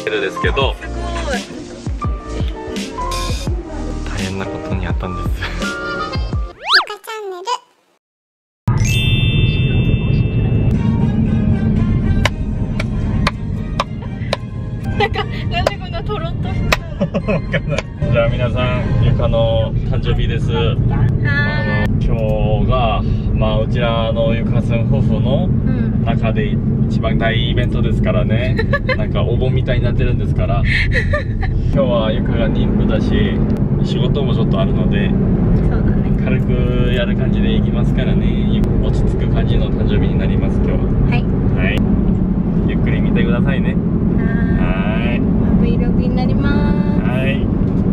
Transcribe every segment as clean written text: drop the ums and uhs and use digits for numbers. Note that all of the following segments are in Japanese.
ですけど、大変なことにあったんです。 なんでこんなトロッとしたわかんない。じゃあ皆さん、ゆかの誕生日です。今日がうちらのゆかさん夫婦の中で一番大イベントですからね。なんかお盆みたいになってるんですから。今日はゆかが妊婦だし、仕事もちょっとあるので、 そうだね、 軽くやる感じでいきますからね。落ち着く感じの誕生日になります。今日ははい、ゆっくり見てくださいね。はい、 Vlogになります。 はい。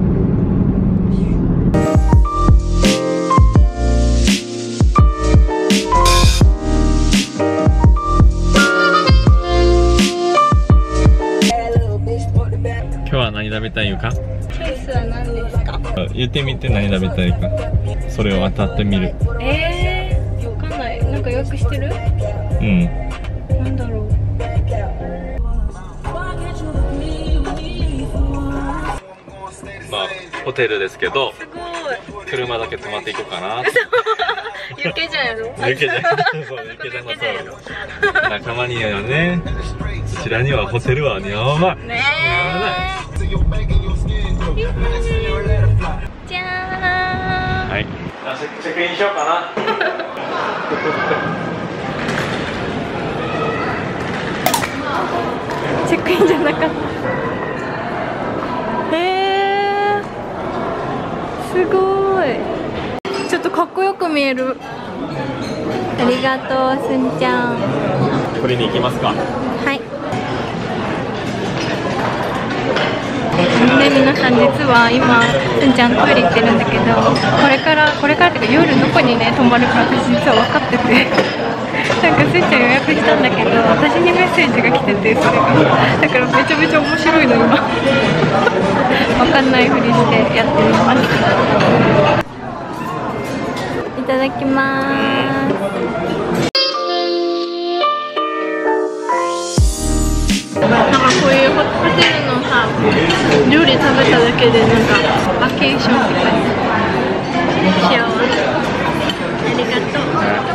今日は何食べたいか？ チョイスは何ですか？ 言ってみて、何食べたいか。それを当たってみる。 わかんない。なんか予約してる？ うん。 なんだろう。 ホテルですけど、 すごい。 車だけ泊まっていこうかな。 ユケじゃんやろ？ ユケじゃん。そう、ユケじゃんのそう。仲間にはね、こちらにはホテルは似合わない。 ねえ。じゃーん。 はい。チェックインしようかな。 チェックインじゃなかった。すごい。ちょっとかっこよく見える。ありがとう、すんちゃん。 取りに行きますか。 はい。で、皆さん、実は今すんちゃんトイレ行ってるんだけど、これからっていうか夜どこにね泊まるか私実は分かってて。なんかすんちゃん予約したんだけど、私にメッセージが来てて、それがだからめちゃめちゃ面白いの今。分かんないふりしてやってみます。いただきます。なんかこういうホテルのさ、料理食べただけでなんかバケーションって感じ。幸せ。ありがとう。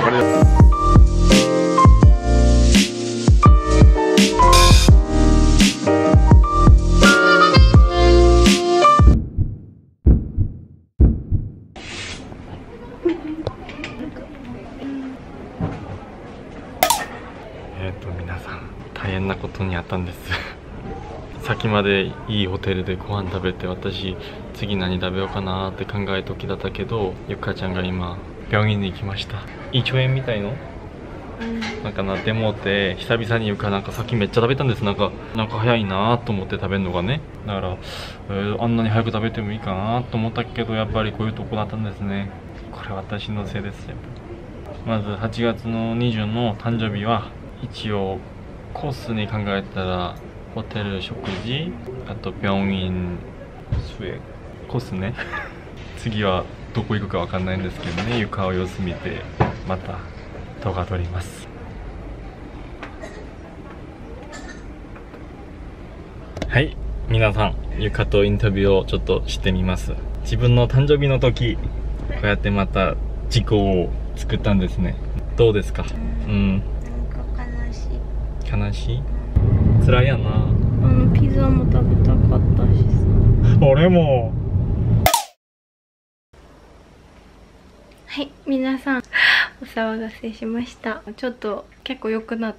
皆さん、大変なことにあったんです。先までいいホテルでご飯食べて、私次何食べようかなって考え時だったけど、ゆかちゃんが今病院に行きました。胃腸炎みたいのなんかなってもうて、久々にゆかなんかさっきめっちゃ食べたんです。なんか早いなと思って食べるのがね。だから、あんなに早く食べてもいいかなと思ったけど、やっぱりこういうとこだったんですね。これ私のせいですよ。まず8月の20の誕生日は一応コースに考えたら、ホテル食事、あと病院、コースね。次はどこ行くかわかんないんですけどね、床を様子見てまた動画撮ります。はい、皆さん、床とインタビューをちょっとしてみます。自分の誕生日の時、こうやってまた事故を作ったんですね。どうですか？なんか悲しい。辛いやな。 ピザも食べたかったしさ。 俺も。 はい、皆さんお騒がせしました。ちょっと結構良くなって、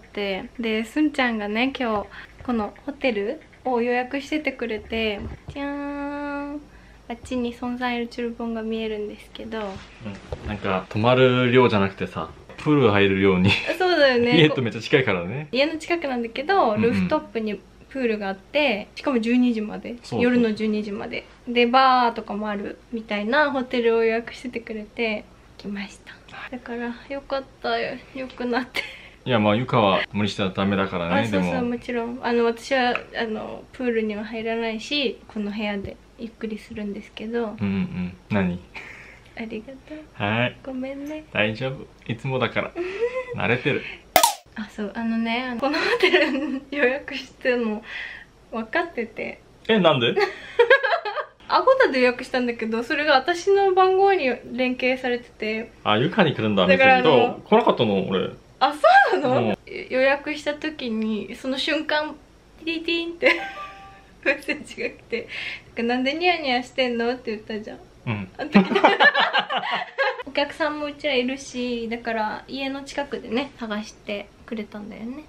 で、すんちゃんがね今日このホテルを予約しててくれて、じゃーん、あっちに存在るチュルポンが見えるんですけど、 なんか泊まる量じゃなくてさ、プール入るように。 そうだよね。 家とめっちゃ近いからね。 家の近くなんだけど、ルーフトップにプールがあって、しかも12時まで、夜の12時まででバーとかもあるみたいなホテルを予約しててくれて来ました。だからよかったよ、よくなって。 いや、ゆかは無理したらダメだからね。 そうそう、もちろん私はプールには入らないし、この部屋でゆっくりするんですけど。 何？ ありがとう。 はい、 ごめんね。 大丈夫、いつもだから慣れてる。 そう、このホテル予約しての分かってて。 なんで？ アゴダで予約したんだけど、それが私の番号に連携されてて。 あ、ゆかに来るんだ。 だから来なかったの俺。 あ、そうなの？予約した時にその瞬間ティリティンってメッセージが来て、なんでニヤニヤしてんのって言ったじゃん。 うん。 お客さんもうちらいるし、だから家の近くでね探してくれたんだよね。 うん。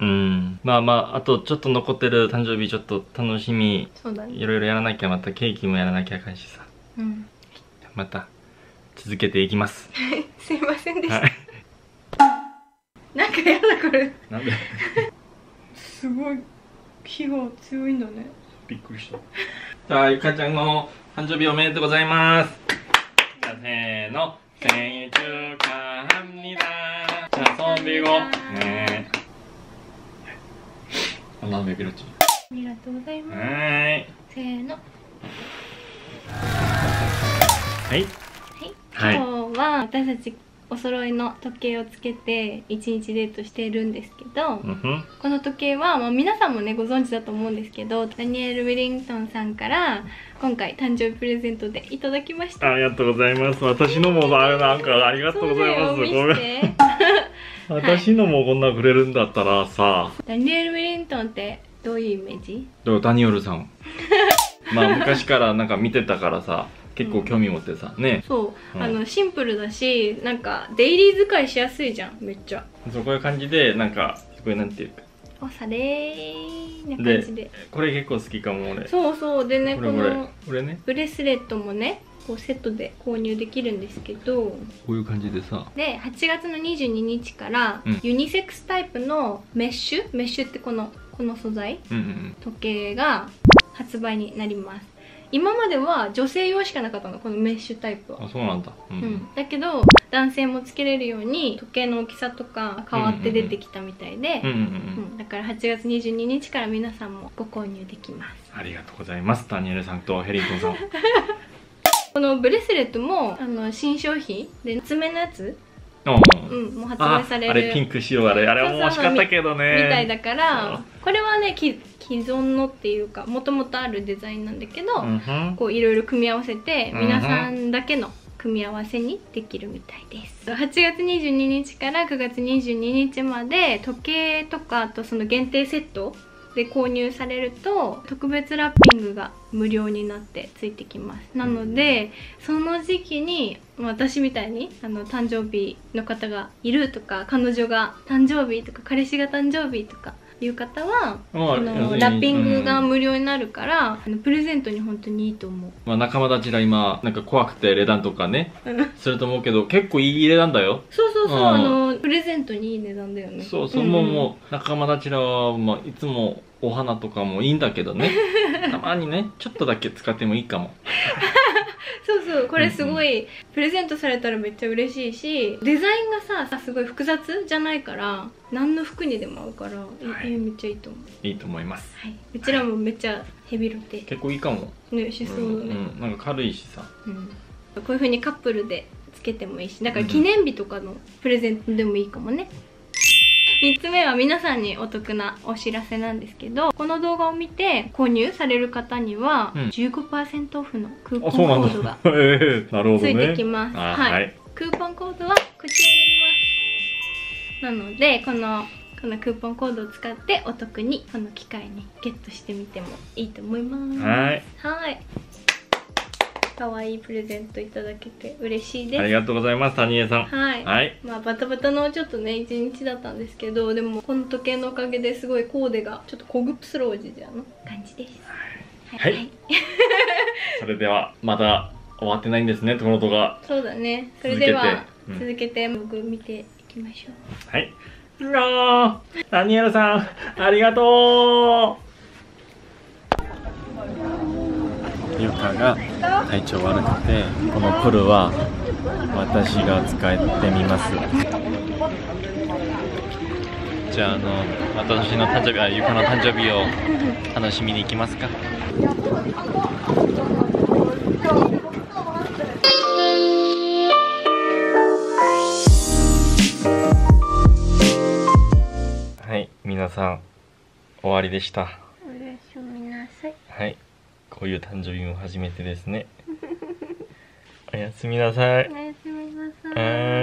まあまあ、あとちょっと残ってる誕生日ちょっと楽しみ。 そうだね。 いろいろやらなきゃ、またケーキもやらなきゃあかんしさ。 うん。 また続けていきます。 すいませんでした。 はい、 なんかやだこれ。 なんで？ すごい火が強いんだね。 びっくりした。さあ、ゆかちゃんの誕生日おめでとうございます。じゃあせーの。생일 축하합니다. 자, 손 들고. 네. 나 왜 그랬지? ありがとうございます。 はい。 せーの。 はい。 はい。今日は私たちお揃いの時計をつけて一日デートしているんですけど、この時計は、皆さんもねご存知だと思うんですけど、ダニエル・ウィリントンさんから今回誕生日プレゼントでいただきました。 ありがとうございます。私のもなんかありがとうございます。 これ私のもこんなくれるんだったらさ。 ダニエル・ウィリントンってどういうイメージ？ ダニエルさん。まあ昔からなんか見てたからさ。結構興味持ってさ、ね。 そう、シンプルだし、なんかデイリー使いしやすいじゃん、めっちゃ。 そう、こういう感じで、なんかすごいなんていうか、 おされーな感じで。 これ結構好きかも俺。 そうそう、でね、このね、 ブレスレットもね、こうセットで購入できるんですけど、 こういう感じでさ。 で、8月の22日からユニセックスタイプのメッシュってこの素材、時計が発売になります。今までは女性用しかなかったの、このメッシュタイプは。 あ、そうなんだ。 だけど男性もつけれるように時計の大きさとか変わって出てきたみたいで、だから8月22日から皆さんもご購入できます。 ありがとうございます、ダニエルさんとヘリントンさん。 このブレスレットも新商品で爪のやつ、もう発売される。 あれピンク仕様、あれも欲しかったけどねみたいだから、これはね既存のっていうかもともとあるデザインなんだけど、こういろいろ組み合わせて皆さんだけの組み合わせにできるみたいです。8月22日から9月22日まで時計とか、あとその限定セットで購入されると特別ラッピングが無料になってついてきます。なのでその時期に私みたいに誕生日の方がいるとか、彼女が誕生日とか彼氏が誕生日とかいう方はラッピングが無料になるから、プレゼントに本当にいいと思う。 仲間たちが今なんか怖くて値段とかねすると思うけど、結構いい値段だよ。 そうそうそう、プレゼントにいい値段だよね。 そうそう、もう仲間たちらはいつもお花とかもいいんだけどね、たまにねちょっとだけ使ってもいいかも。 そうそう、これすごいプレゼントされたらめっちゃ嬉しいし、デザインがさすごい複雑じゃないから何の服にでも合うから、めっちゃいいと思う。 いいと思います。 うちらもめっちゃヘビロテ結構いいかもね、しそうだね。 なんか軽いしさ、 こういう風にカップルでつけてもいいし、だから記念日とかのプレゼントでもいいかもね。3つ目は皆さんにお得なお知らせなんですけど、この動画を見て購入される方には 15% オフのクーポンコードがついてきます。クーポンコードはこちらになります。なのでこのクーポンコードを使ってお得にこの機会にゲットしてみてもいいと思います。はい。可愛いプレゼントいただけて嬉しいです。 ありがとうございます、タニエさん。バタバタのちょっとね一日だったんですけど、でもこの時計のおかげですごいコーデがちょっとコグプスロージじゃの感じです。はい。 それではまだ終わってないんですね、この動画。 そうだね。それでは続けて僕見ていきましょう。 はい。タニエルさんありがとう。ゆかが体調悪くて、このプルは私が使ってみます。じゃあ私の誕生日、ゆかの誕生日を楽しみに行きますか。はい、皆さん終わりでした。 おやすみなさい。 はい、こういう誕生日も初めてですね。おやすみなさい。 おやすみなさい。 はーい。